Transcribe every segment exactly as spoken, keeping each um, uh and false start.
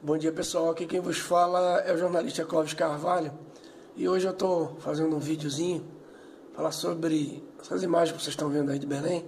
Bom dia, pessoal, aqui quem vos fala é o jornalista Clóvis Carvalho e hoje eu estou fazendo um videozinho falar sobre essas imagens que vocês estão vendo aí de Belém,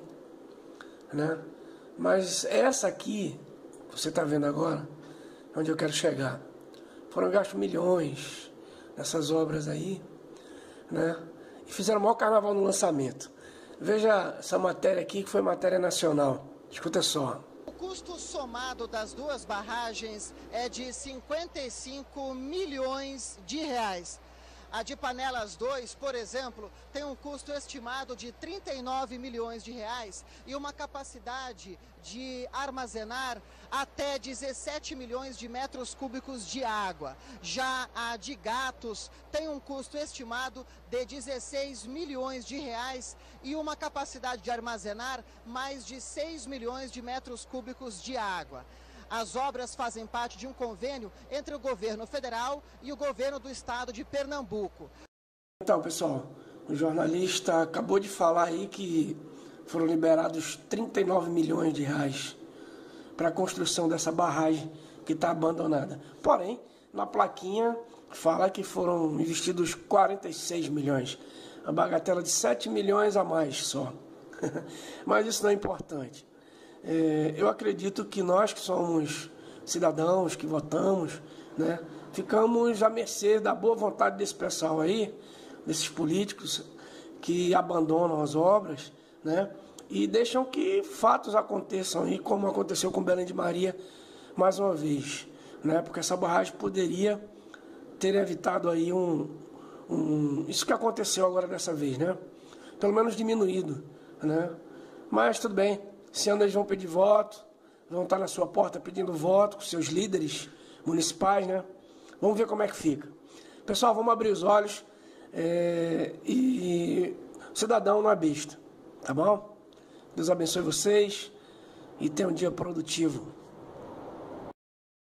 né? Mas essa aqui, que você está vendo agora, é onde eu quero chegar. Foram gastos milhões nessas obras aí, né? E fizeram o maior carnaval no lançamento. Veja essa matéria aqui, que foi matéria nacional. Escuta só. O custo somado das duas barragens é de cinquenta e cinco milhões de reais. A de Panelas dois, por exemplo, tem um custo estimado de trinta e nove milhões de reais e uma capacidade de armazenar até dezessete milhões de metros cúbicos de água. Já a de Gatos tem um custo estimado de dezesseis milhões de reais e uma capacidade de armazenar mais de seis milhões de metros cúbicos de água. As obras fazem parte de um convênio entre o governo federal e o governo do estado de Pernambuco. Então, pessoal, o jornalista acabou de falar aí que foram liberados trinta e nove milhões de reais para a construção dessa barragem que está abandonada. Porém, na plaquinha fala que foram investidos quarenta e seis milhões, a bagatela de sete milhões a mais só. Mas isso não é importante. É, eu acredito que nós que somos cidadãos, que votamos, né, ficamos à mercê da boa vontade desse pessoal aí, desses políticos que abandonam as obras, né, e deixam que fatos aconteçam aí, como aconteceu com Belém de Maria mais uma vez, né, porque essa barragem poderia ter evitado aí um, um isso que aconteceu agora dessa vez, né, pelo menos diminuído, né, mas tudo bem. Esse ano eles vão pedir voto, vão estar na sua porta pedindo voto com seus líderes municipais, né? Vamos ver como é que fica. Pessoal, vamos abrir os olhos é, e o cidadão não é besta, tá bom? Deus abençoe vocês e tenha um dia produtivo.